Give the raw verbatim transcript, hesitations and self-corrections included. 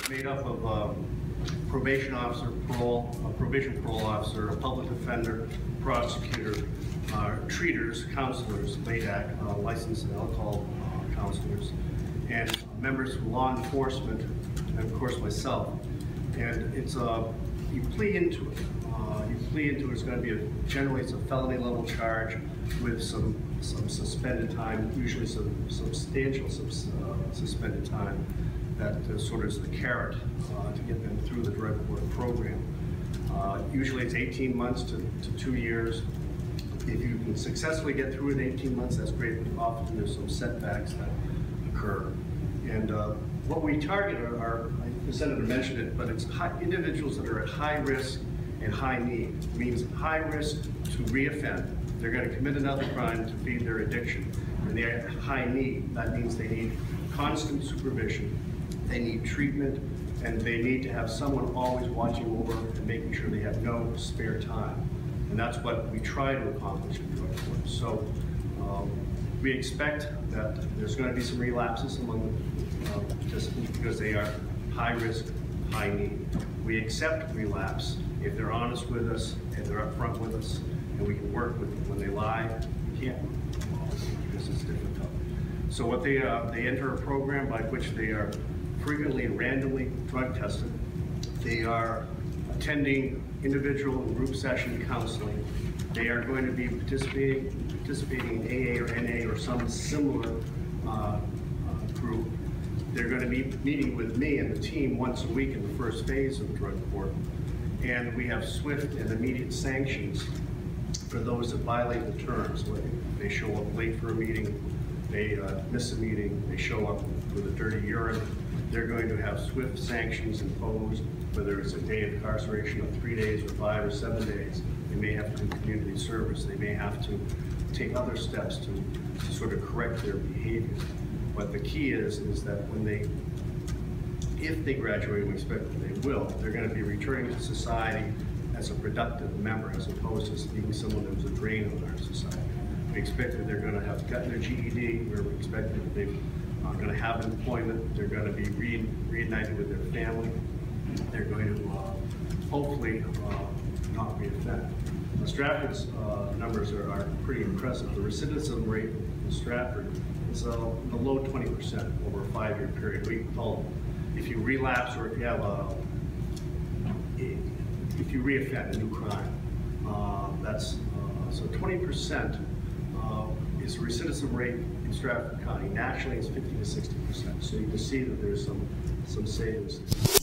It's made up of a probation officer, parole, a probation parole officer, a public defender, prosecutor, uh, treaters, counselors, L A D A C, uh, licensed and alcohol uh, counselors, and members of law enforcement, and of course myself. And it's a, uh, you plea into it. Uh, you plea into it, it's going to be a, generally it's a felony level charge with some some suspended time, usually some substantial sus, uh, suspended time that uh, sort of is the carrot uh, to get them through the drug court program. Uh, usually it's eighteen months to, to two years. If you can successfully get through it in eighteen months, that's great, but often there's some setbacks that occur. And uh, what we target are, are, the Senator mentioned it, but it's high, individuals that are at high risk and high need. It means high risk to reoffend. They're going to commit another crime to feed their addiction. And they're at high need. That means they need constant supervision, they need treatment, and they need to have someone always watching over and making sure they have no spare time. And that's what we try to accomplish in drug court. So um, we expect that there's going to be some relapses among the uh, participants because they are high risk, high need. We accept relapse if they're honest with us and they're upfront with us, and we can work with them. When they lie, we can't because it's difficult. So what they uh, they enter a program by which they are frequently and randomly drug tested. They are attending individual and group session counseling. They are going to be participating participating in A A or N A or some similar uh, uh, group. They're going to be meeting with me and the team once a week in the first phase of drug court. And we have swift and immediate sanctions for those that violate the terms. Whether they show up late for a meeting, they uh, miss a meeting, they show up with a dirty urine, they're going to have swift sanctions imposed, whether it's a day of incarceration of three days or five or seven days. They may have to do community service. They may have to take other steps to, to sort of correct their behavior. But the key is, is that when they, if they graduate, we expect that they will, they're going to be returning to society as a productive member, as opposed to being someone that was a drain on our society. We expect that they're going to have gotten their G E D, we expect that they're uh, going to have employment, they're going to be re reunited with their family, they're going to uh, hopefully uh, not reoffend. The Stratford's uh, numbers are, are pretty impressive. The recidivism rate in Stratford is uh, in the low twenty percent over a five-year period. We call it, if you relapse or if you have a, if you reoffend a new crime, uh, that's uh, so twenty percent uh, is the recidivism rate in Stratford County. Nationally, it's fifty to sixty percent. So you can see that there's some some savings.